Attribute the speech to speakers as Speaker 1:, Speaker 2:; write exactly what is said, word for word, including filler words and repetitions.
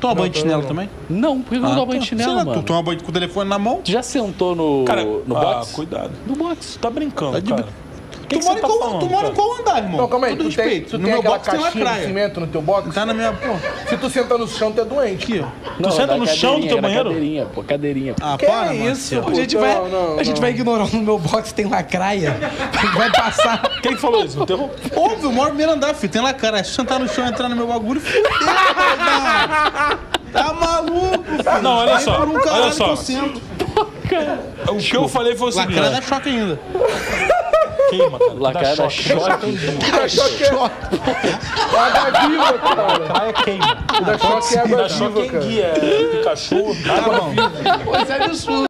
Speaker 1: Toma banho de chinelo também?
Speaker 2: Não, por que eu não
Speaker 1: Ah,
Speaker 2: tomo banho
Speaker 1: tá.
Speaker 2: de chinelo,
Speaker 1: Será?
Speaker 2: mano?
Speaker 1: Tu toma banho com o telefone na mão?
Speaker 2: Tu já sentou no,
Speaker 3: Cara,
Speaker 2: no
Speaker 3: ah,
Speaker 2: box?
Speaker 3: cuidado.
Speaker 2: No box.
Speaker 3: Tá brincando,
Speaker 1: Tá de-
Speaker 3: cara. O que
Speaker 1: Tu
Speaker 3: que
Speaker 1: mora
Speaker 3: você
Speaker 1: em
Speaker 3: tá
Speaker 1: qual-
Speaker 3: falando,
Speaker 1: tu mora em
Speaker 3: cara?
Speaker 1: qual andar, irmão?
Speaker 4: Não, calma aí.
Speaker 1: Todo
Speaker 4: Tu tem,
Speaker 1: respeito.
Speaker 4: tu
Speaker 1: No
Speaker 4: tem
Speaker 1: meu
Speaker 4: aquela
Speaker 1: box tem uma
Speaker 4: caixinha de
Speaker 1: craia.
Speaker 4: cimento no teu box?
Speaker 1: Tá na minha... Pô.
Speaker 4: Se tu sentar no chão, tu é doente.
Speaker 1: Aqui, ó.
Speaker 2: Não,
Speaker 3: senta
Speaker 2: na
Speaker 3: no chão do
Speaker 2: cadeirinha,
Speaker 3: teu
Speaker 2: na
Speaker 3: banheiro?
Speaker 2: Cadeirinha, pô, cadeirinha.
Speaker 1: Ah,
Speaker 4: Que
Speaker 1: para,
Speaker 4: isso,
Speaker 1: Marcelo.
Speaker 4: pô?
Speaker 5: A gente, vai,
Speaker 4: Não, não,
Speaker 5: a gente
Speaker 4: não.
Speaker 5: vai ignorar no meu box, tem lacraia. Vai passar.
Speaker 3: Quem que falou isso? Interrom-
Speaker 1: Óbvio, eu moro no primeiro andar, filho. Tem lá, cara. Se sentar no chão e entrar no meu bagulho, fudeu, cara. Tá maluco, filho.
Speaker 3: Não, olha
Speaker 1: Vai
Speaker 3: só,
Speaker 1: por um
Speaker 3: olha
Speaker 1: caralho
Speaker 3: só.
Speaker 1: que eu sento.
Speaker 3: O que eu falei foi o seguinte.
Speaker 1: Lacrada dá choque ainda.
Speaker 3: Queima, cara.
Speaker 2: Lacraia
Speaker 3: Dá
Speaker 2: dá
Speaker 3: choque.
Speaker 4: Dá choque é... É água viva, cara.
Speaker 3: Praia queima.
Speaker 4: Dá choque é água
Speaker 3: Dá choque
Speaker 4: viva,
Speaker 3: em
Speaker 4: cara.
Speaker 3: guia, é Pikachu.
Speaker 1: Tá bom.
Speaker 5: Pô, isso é absurdo.